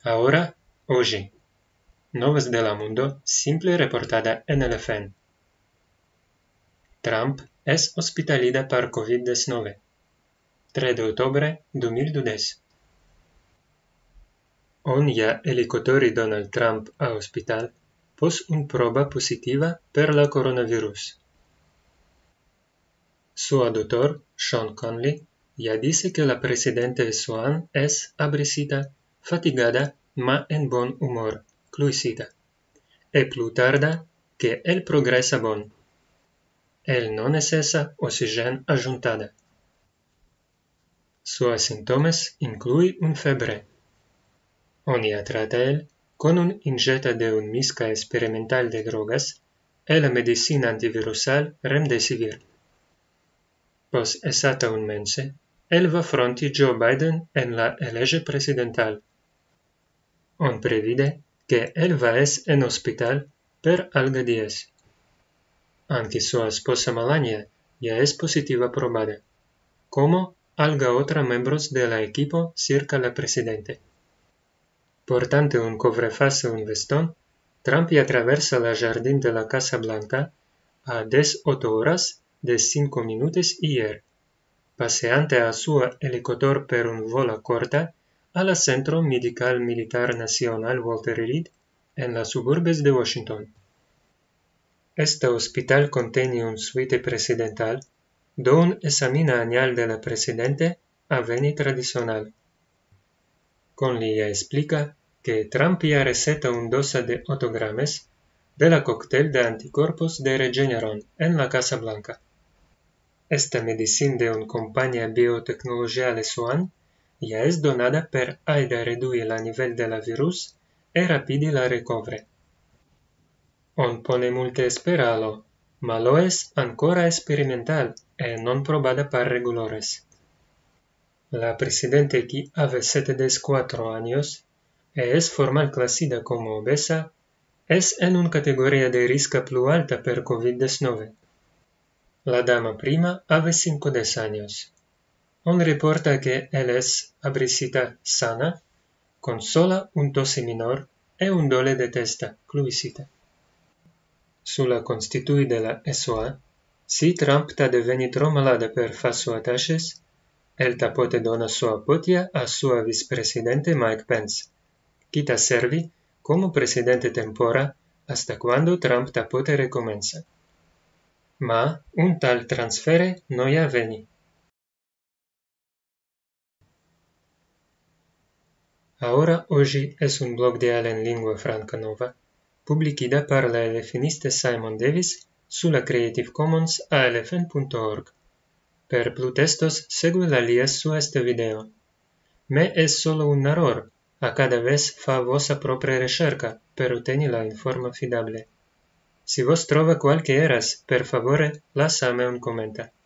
Ahora, oggi. Novas de la mundo, simple reportada en el FN. Trump es hospitalida per COVID-19. 3 de ottobre 2020. On ja elicotori Donald Trump a hospital pos un proba positiva per la coronavirus. Su doctor, Sean Conley, ya dice que la presidente Swan es abrisita, fatigada, ma en bon humor, cluisita. E plu tarda que el progressa bon. El no necessa oxigen ajuntada. Sus sintomas inclui un febre. Onia trata el con un injeta de un misca experimental de drogas e la medicina antivirusal Remdesivir. Pos esata un mense, el va fronti Joe Biden en la elege presidental. On previde que el va es en hospital per alga dies. Anche sua esposa Melania ya es positiva probada, como alga otra membros de la equipo circa la presidente. Portante un covrefase un vestón, Trump ya attraversa la jardín de la Casa Blanca a 18 horas de 5 minutos ier, paseante a sua elicotor per un vola corta a la Centro Medical Militar Nacional Walter Reed en las suburbes de Washington. Este hospital contiene un suite presidental, do un examina anual de la presidente avveni tradicional. Conley ya explica que Trump ya receta un dosa de 8 gramos de la cóctel de anticuerpos de Regeneron en la Casa Blanca. Esta medicina de un compañía biotecnologiale Swan ya es donada per aida redui la nivel de la virus e rapidi la recovre. On pone multe speralo, ma lo es ancora experimental e non probada per regulores. La presidente que ave 74 años e es formal clasida como obesa, es en una categoría de risco plu alta per COVID-19. La dama prima ave 50 años. On reporta que él es abrisita sana, con sola un tose minor e un dole de testa, cluisita. Sulla constitui de la SOA, si Trump ta deveni tro malada per fa sua taches, el tapote dona sua potia a sua vicepresidente Mike Pence, qui ta servi como presidente tempora hasta cuando Trump tapote recomenza. Ma un tal transfere no ya veni. Ahora oggi es un blog diario en lingua franca nova, publicida per la elefiniste Simon Davis sulla Creative Commons alfn.org. Per plu testos segue la lies su este video. Me es solo un error, a cada vez fa vosa propria recerca per oteni la informa fidable. Si vos trova qualque eras, per favore, lasame un commenta.